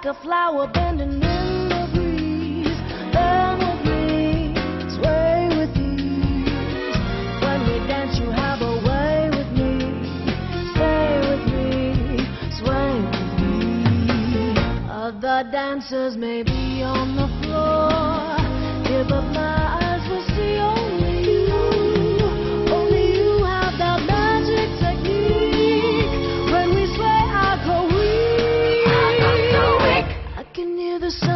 a flower bending in the breeze. Bend with me, sway with ease. When we dance, you have a way with me. Stay with me, sway with me. Other dancers may be on the floor, here but my eyes will see only you. Only you have that magic technique. When we sway, I go weak. I can hear the sound